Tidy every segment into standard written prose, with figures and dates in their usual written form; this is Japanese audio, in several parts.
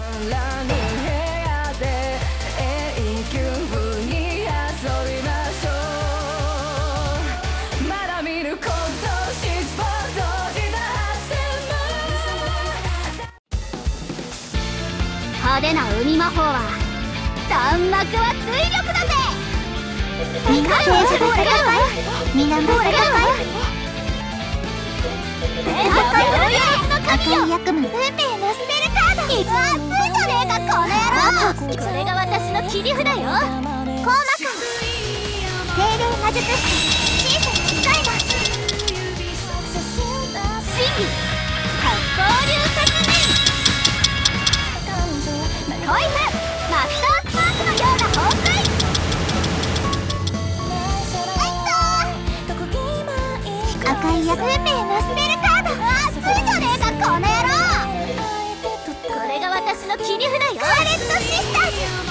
派手な海魔法は弾幕は水力だぜ。みんな政治が高い。みんなも高い。赤い役務運命のスペルカード。熱いじゃねえかこの野郎。これが私の切り札よ。コーマ君精霊魔術師小さな使い魔真理発光流殺人恋風マスタースパークのような放水。赤い役運命のスペルカード。熱いじゃねえかこの野郎。これが私の切り札よ。スカーレットシスターズ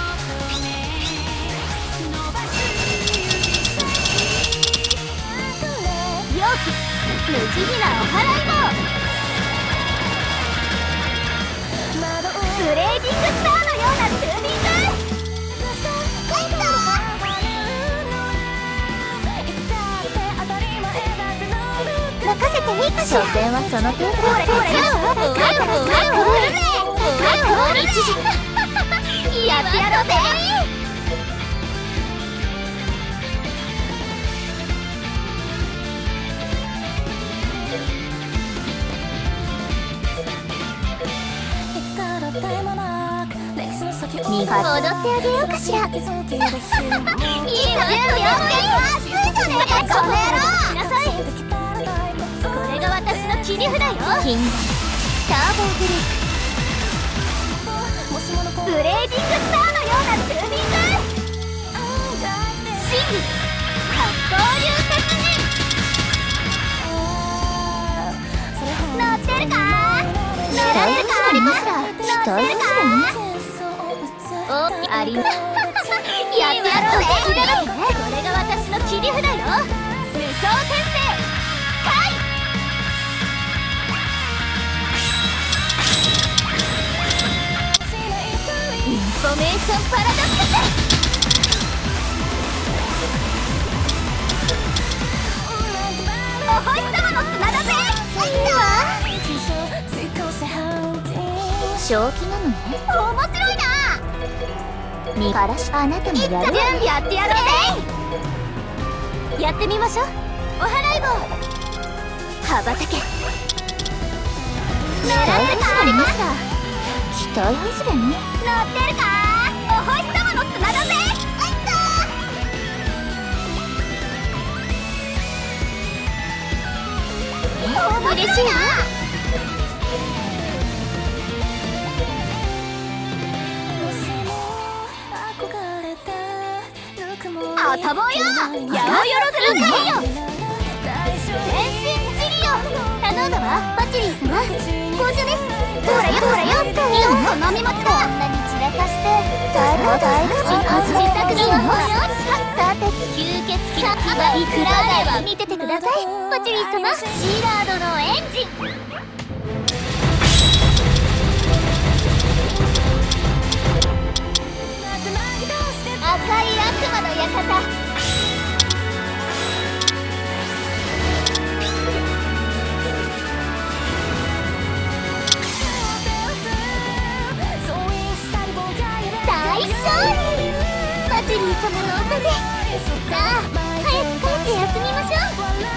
容器無慈悲なお払い棒。ブレーディングスターのようなツービング。任せていいかしら。所詮はその程度。やってやろうぜ。踊ってあげようかしら。いいわ。この野郎。これが私の切り札よ。キングスターボーブレイクブレーディングスターのようなツービング真理発光流殺人。乗ってるか乗ってるかありますか乗ってるかおありますやってやろうぜ。これが私の切り札よ。無双転生カイインフォメーションパラドックス。お星様の砂だぜ。いいわ正気なのね。面白いな。見晴らしあなたもやるわね。準備やってやろうぜ。やってみましょう。お払い棒羽ばたけ。狙えるかありますか。期待外れね。乗ってるかお星様の砂だぜ。嬉しいな。あたぼうよ。やおよろずるぜよ。全身ジリオ頼んだわ。バチリー様紅茶です。ほらよほらよ。よく飲みますか。こんなに散らかして大口外したくないわ。立て吸血鬼のいくらあれば見ててください。バチリー様シーラードのエンジン赤い悪魔の館。大勝利。バチリー様のおかげ。さあ早く帰って休みましょう。